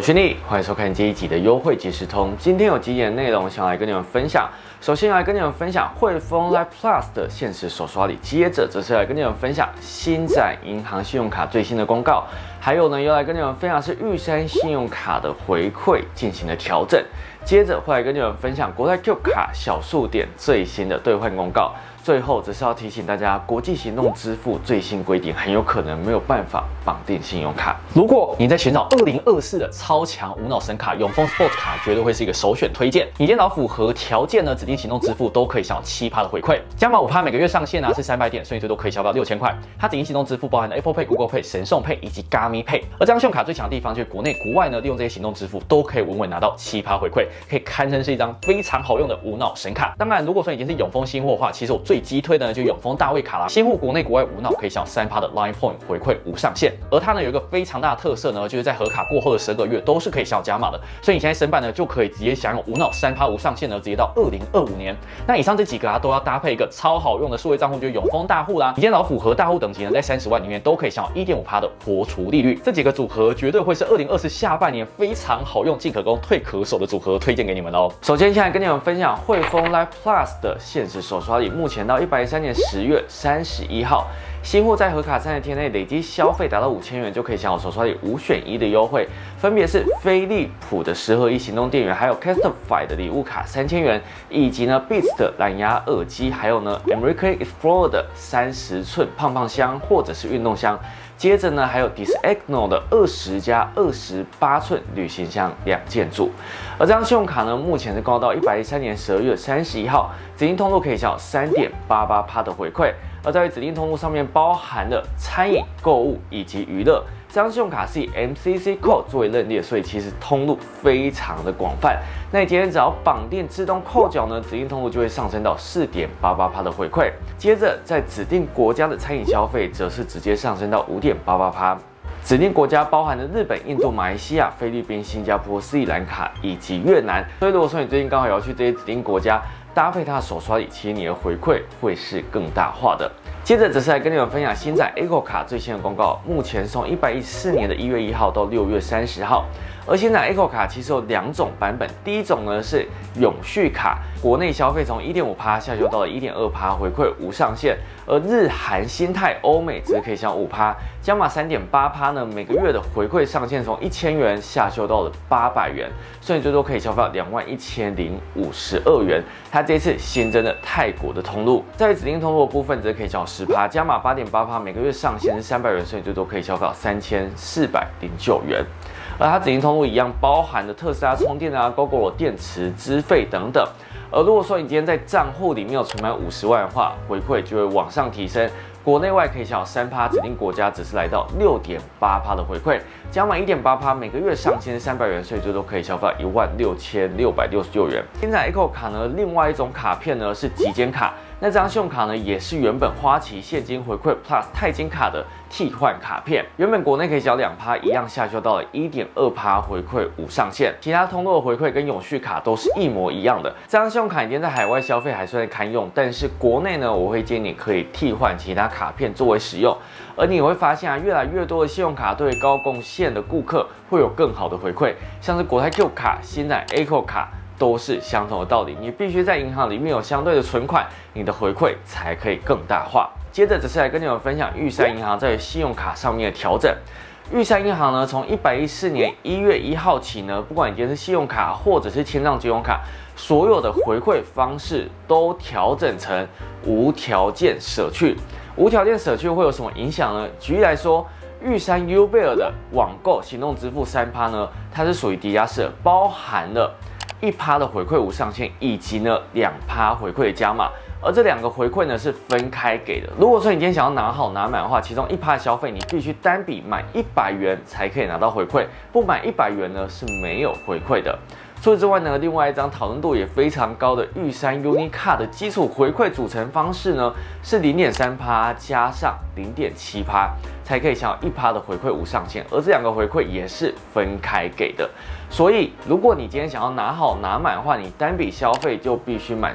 我是你，欢迎收看这一集的优惠即时通。今天有几点内容想来跟你们分享。首先来跟你们分享汇丰 Live Plus 的限时手刷礼，接着则是来跟你们分享星展银行信用卡最新的公告，还有呢又来跟你们分享是玉山信用卡的回馈进行了调整。接着会来跟你们分享国泰 Q 卡小数点最新的兑换公告。最后则是要提醒大家，国际行动支付最新规定很有可能没有办法绑定信用卡。如果你在寻找2024的超强无脑神卡，永丰 Sports 卡绝对会是一个首选推荐。你电脑符合条件呢，指定行动支付都可以享有7%的回馈，加码5%，每个月上限是300点，所以最多可以消费到6000块。它指定行动支付包含了 Apple Pay、Google Pay、神送 Pay 以及 Gami Pay。而这张信用卡最强的地方就是国内国外呢，利用这些行动支付都可以稳稳拿到7%回馈，可以堪称是一张非常好用的无脑神卡。当然，如果说已经是永丰新货的话，其实我最激推的呢就是永丰大卫卡啦，新户国内国外无脑可以享有3%的 Line Point 回馈无上限。而它呢有一个非常大的特色呢，就是在核卡过后的12个月都是可以享有加码的，所以你现在申办呢就可以直接享有无脑3%无上限呢，直接到2025年。那以上这几个都要搭配一个超好用的数位账户，就是永丰大户啦。你电脑符合大户等级呢，在30万里面都可以享有1.5%的活储利率。这几个组合绝对会是2024下半年非常好用、进可攻、退可守的组合，推荐给你们哦。首先，现在跟你们分享汇丰 Live Plus 的限时手刷礼，目前到113年10月31号。新户在核卡30天内累积消费达到5000元，就可以享有手刷礼5选1的优惠，分别是飞利浦的10合1行动电源，还有 Castify 的礼物卡3000元，以及呢 Beats 的蓝牙耳机，还有呢 American Explorer 的30寸胖胖箱或者是运动箱。接着呢，还有 Disagonal 的20+28寸旅行箱2件组。而这张信用卡呢，目前是公告到113年12月31号，指定通路可以享有3.88%的回馈。而在指定通路上面包含了餐饮、购物以及娱乐。这张信用卡是以 MCC Code 作为认列，所以其实通路非常的广泛。那你今天只要绑定自动扣缴呢，指定通路就会上升到4.88%的回馈。接着在指定国家的餐饮消费，则是直接上升到5.88%。指定国家包含了日本、印度、马来西亚、菲律宾、新加坡、斯里兰卡以及越南。所以如果说你最近刚好要去这些指定国家，搭配它的手刷礼，其实你的回馈会是更大化的。接着则是来跟你们分享星展 Echo 卡最新的公告，目前从114年的1月1号到6月30号。而星展 Echo 卡其实有2种版本，第一种呢是永续卡，国内消费从1.5%下修到了1.2%，回馈无上限。而日韩新泰欧美则可以享5%，加码3.8%呢，每个月的回馈上限从1000元下修到了800元，所以最多可以消费到21052元。它这次新增了泰国的通路，在指定通路的部分则可以享10%，加码8.8%，每个月上限是300元，所以最多可以消费到3409元。而它指定通路一样包含了特斯拉充电啊、GoGo 电池资费等等。而如果说你今天在账户里面有存满50万的话，回馈就会往上提升。国内外可以享有3%，指定国家只是来到6.8%的回馈，加码1.8%，每个月上限是300元，所以最多可以消费16666元。现在 Echo 卡呢，另外一种卡片呢是极简卡。那这张信用卡呢，也是原本花旗现金回馈 Plus 钛金卡的替换卡片，原本国内可以缴2%，一样下修到了1.2%回馈无上限。其他通路的回馈跟永续卡都是一模一样的。这张信用卡你今天在海外消费还算堪用，但是国内呢，我会建议你可以替换其他卡片作为使用。而你会发现啊，越来越多的信用卡对高贡献的顾客会有更好的回馈，像是国泰 Q 卡、星展 Echo 卡。都是相同的道理，你必须在银行里面有相对的存款，你的回馈才可以更大化。接着只是来跟你们分享玉山银行在信用卡上面的调整。玉山银行呢，从114年1月1号起呢，不管你今天是信用卡或者是千账金融卡，所有的回馈方式都调整成无条件舍去。无条件舍去会有什么影响呢？举例来说，玉山 Ubear 的网购行动支付3%呢，它是属于抵押式，包含了1%的回馈无上限，以及呢2%回馈的加码，而这2个回馈呢是分开给的。如果说你今天想要拿好拿满的话，其中1%的消费你必须单笔满100元才可以拿到回馈，不满100元呢是没有回馈的。除此之外呢，另外一张讨论度也非常高的玉山 Unicard 的基础回馈组成方式呢是0.3%加上0.7%。 才可以享有1%的回馈无上限，而这2个回馈也是分开给的。所以，如果你今天想要拿好拿满的话，你单笔消费就必须满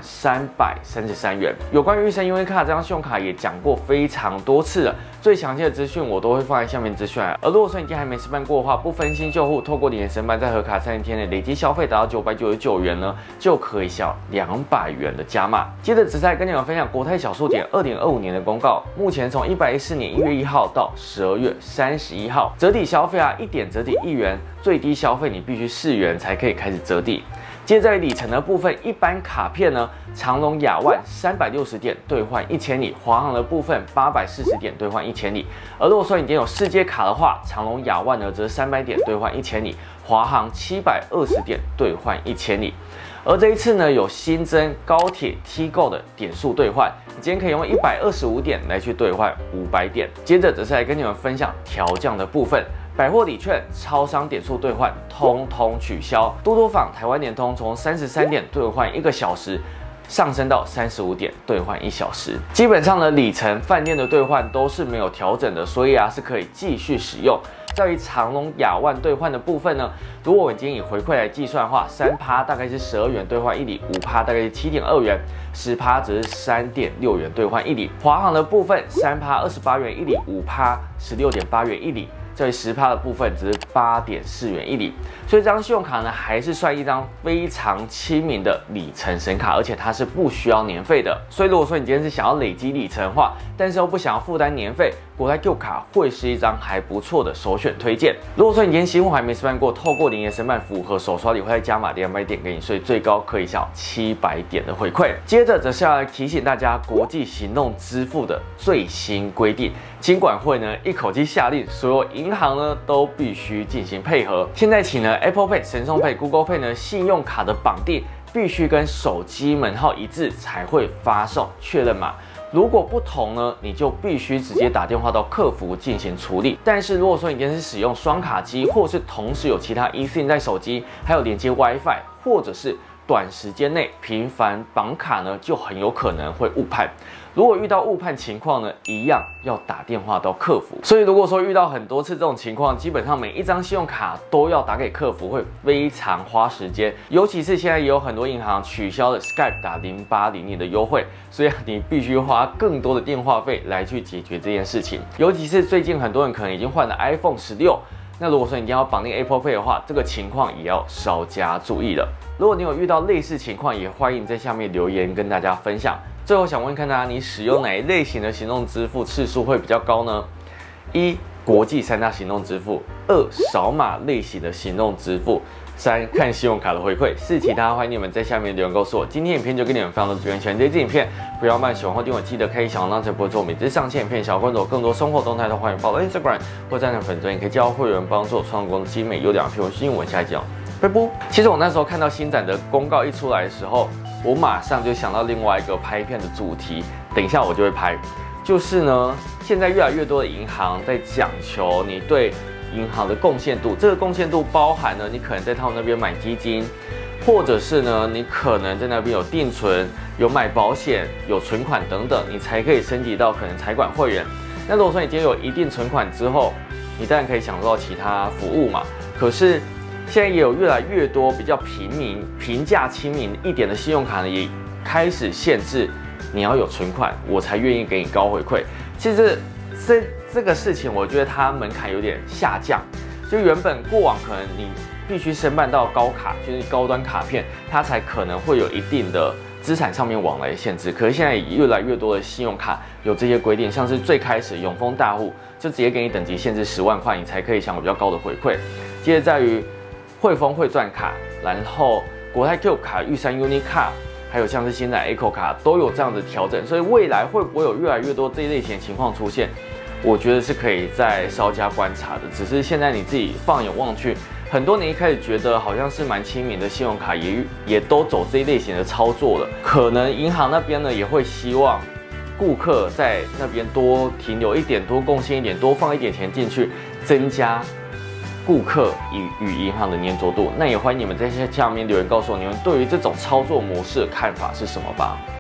333元。有关于玉山 UniCard 这张信用卡也讲过非常多次了，最详细的资讯我都会放在下面资讯栏。而如果说你今天还没申办过的话，不分新旧户，透过你的申办，在核卡30天内累计消费达到999元呢，就可以享200元的加码。接着，只再跟你们分享国泰小数点2025年的公告，目前从114年1月1号到12月31号，折抵消费1点折抵1元，最低消费你必须4元才可以开始折抵。接在里程的部分，一般卡片呢，长荣亚万360点兑换1000里，华航的部分840点兑换1000里。而如果说你今天有世界卡的话，长荣亚万呢则300点兑换1000里，华航720点兑换1000里。而这一次呢，有新增高铁 T-Go 的点数兑换，你今天可以用125点来去兑换500点。接着则是来跟你们分享调降的部分。百货礼券、超商点数兑换通通取消，多多坊、台湾联通从33点兑换1个小时，上升到35点兑换1小时。基本上呢，里程、饭店的兑换都是没有调整的，所以是可以继续使用。在于长荣亚万兑换的部分呢，如果我们今天以回馈来计算的话，3%大概是12元兑换1里，5%大概是7.2元，10%则是3.6元兑换1里。华航的部分3%、28元1里，5% 16.8元1里。这10%的部分只是8.4元1里，所以这张信用卡呢还是算一张非常亲民的里程神卡，而且它是不需要年费的。所以如果说你今天是想要累积里程的话，但是又不想要负担年费，国泰 Q 卡会是一张还不错的首选推荐。如果说你今天新户还没申办过，透过零元申办符合手刷礼会再加码200点给你，所以最高可以享700点的回馈。接着则是要来提醒大家国际行动支付的最新规定。金管会呢一口气下令，所有银行呢都必须进行配合。现在起呢 ，Apple Pay、神送 Pay、Google Pay 呢信用卡的绑定必须跟手机门号一致才会发送确认码。如果不同呢，你就必须直接打电话到客服进行处理。但是如果说你今天是使用双卡机，或是同时有其他 eSIM 在手机，还有连接 WiFi， 或者是短时间内频繁绑卡呢，就很有可能会误判。如果遇到误判情况呢，一样要打电话到客服。所以如果说遇到很多次这种情况，基本上每一张信用卡都要打给客服，会非常花时间。尤其是现在也有很多银行取消了 Skype 打0800的优惠，所以你必须花更多的电话费来去解决这件事情。尤其是最近很多人可能已经换了 iPhone 16。那如果说你一定要绑定 Apple Pay 的话，这个情况也要稍加注意了。如果你有遇到类似情况，也欢迎在下面留言跟大家分享。最后想问看大家，你使用哪一类型的行动支付次数会比较高呢？1. 国际3大行动支付；2. 扫码类型的行动支付；3. 看信用卡的回馈；4. 其他，欢迎你们在下面留言告诉我。今天影片就跟你们分享到这边，喜欢这支影片不要慢，喜欢或订阅记得开小铃铛才不会错过每次上线影片小关注。更多生活动态都欢迎follow Instagram 或在粉专，也可以加入会员帮助我创作精美优良片。我是英文下一讲。拜拜。其实我那时候看到新展的公告一出来的时候，我马上就想到另外一个拍片的主题，等一下我就会拍。就是呢，现在越来越多的银行在讲求你对银行的贡献度，这个贡献度包含了你可能在他们那边买基金，或者是呢你可能在那边有定存、有买保险、有存款等等，你才可以升级到可能财管会员。那如果说你今天有一定存款之后，你当然可以享受到其他服务嘛。可是现在也有越来越多比较平价亲民一点的信用卡呢，也开始限制你要有存款，我才愿意给你高回馈。其实这个事情，我觉得它门槛有点下降。就原本过往可能你必须申办到高卡，就是高端卡片，它才可能会有一定的资产上面往来的限制。可是现在越来越多的信用卡有这些规定，像是最开始永丰大户就直接给你等级限制10万块，你才可以享有比较高的回馈。接着在于汇丰汇钻卡，然后国泰 Q 卡、玉山 UniCard， 还有像是新的 Eco 卡都有这样的调整，所以未来会不会有越来越多这一类型的情况出现？我觉得是可以再稍加观察的。只是现在你自己放眼望去，很多年一开始觉得好像是蛮亲民的信用卡也都走这一类型的操作了。可能银行那边呢也会希望顾客在那边多停留一点，多贡献一点，多放一点钱进去，增加顾客与银行的粘着度。那也欢迎你们在下面留言告诉我你们对于这种操作模式的看法是什么吧。